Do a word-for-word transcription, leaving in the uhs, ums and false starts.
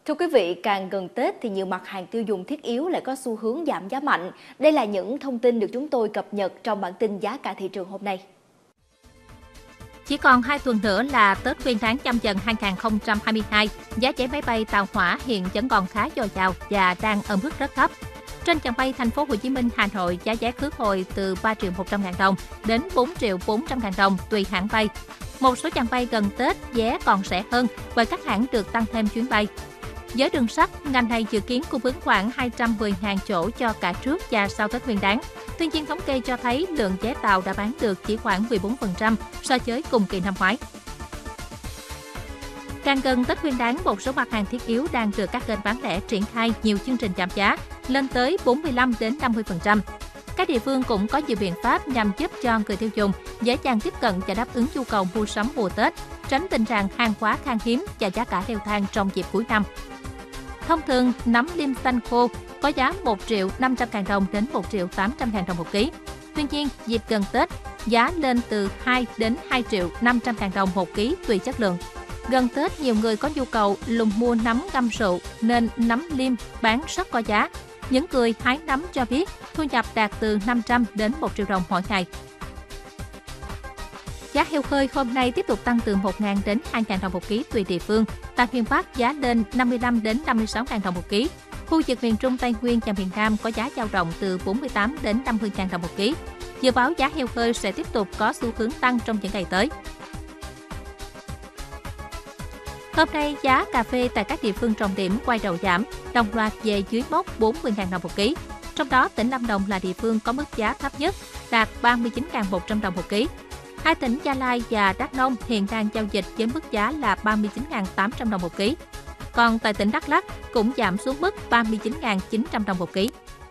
Thưa quý vị, càng gần Tết thì nhiều mặt hàng tiêu dùng thiết yếu lại có xu hướng giảm giá mạnh. Đây là những thông tin được chúng tôi cập nhật trong bản tin giá cả thị trường hôm nay. Chỉ còn hai tuần nữa là Tết Nguyên đán Nhâm Dần hai không hai hai, giá vé máy bay tàu hỏa hiện vẫn còn khá dồi dào và đang ở mức rất thấp. Trên chặng bay Thành phố Hồ Chí Minh Hà Nội, giá vé khứ hồi từ ba triệu một trăm ngàn đồng đến bốn triệu bốn trăm ngàn đồng tùy hãng bay. Một số chặng bay gần Tết vé còn rẻ hơn bởi các hãng được tăng thêm chuyến bay. Với đường sắt, ngành này dự kiến cung ứng khoảng hai trăm mười nghìn chỗ cho cả trước và sau Tết Nguyên đán. Tuy nhiên, thống kê cho thấy lượng vé tàu đã bán được chỉ khoảng mười bốn phần trăm so với cùng kỳ năm ngoái. Càng gần Tết Nguyên đán, một số mặt hàng thiết yếu đang được các kênh bán lẻ triển khai nhiều chương trình giảm giá, lên tới bốn mươi lăm đến năm mươi phần trăm. Các địa phương cũng có nhiều biện pháp nhằm giúp cho người tiêu dùng dễ dàng tiếp cận và đáp ứng nhu cầu mua sắm mùa Tết, tránh tình trạng hàng hóa khan hiếm và giá cả leo thang trong dịp cuối năm. Thông thường, nấm liêm xanh khô có giá một triệu năm trăm ngàn đồng đến một triệu tám trăm ngàn đồng một ký. Tuy nhiên, dịp gần Tết, giá lên từ hai đến hai triệu năm trăm ngàn đồng một ký tùy chất lượng. Gần Tết, nhiều người có nhu cầu lùng mua nấm ngâm rượu nên nấm liêm bán rất có giá. Những người hái nấm cho biết thu nhập đạt từ năm trăm đến một triệu đồng mỗi ngày. Giá heo hơi hôm nay tiếp tục tăng từ một nghìn đến hai nghìn đồng một ký tùy địa phương. Tại miền Bắc giá lên năm mươi lăm đến năm mươi sáu nghìn đồng một ký. Khu vực miền Trung, Tây Nguyên và miền Nam có giá dao động từ bốn mươi tám đến năm mươi nghìn đồng một ký. Dự báo giá heo hơi sẽ tiếp tục có xu hướng tăng trong những ngày tới. Hôm nay, giá cà phê tại các địa phương trọng điểm quay đầu giảm, đồng loạt về dưới mốc bốn mươi nghìn đồng một ký. Trong đó, tỉnh Lâm Đồng là địa phương có mức giá thấp nhất, đạt ba mươi chín nghìn một trăm đồng một ký. Hai tỉnh Gia Lai và Đắk Nông hiện đang giao dịch với mức giá là ba mươi chín nghìn tám trăm đồng một ký. Còn tại tỉnh Đắk Lắk cũng giảm xuống mức ba mươi chín nghìn chín trăm đồng một ký.